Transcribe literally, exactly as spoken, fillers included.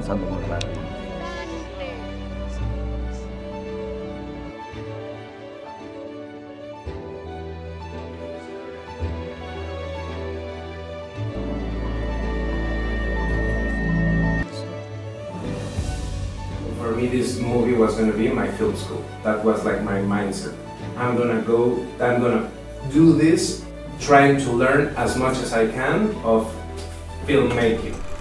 bangsa untuk berbagi. For me, this movie was going to be my film school. That was like my mindset. I'm going to go, I'm going to do this, trying to learn as much as I can of filmmaking.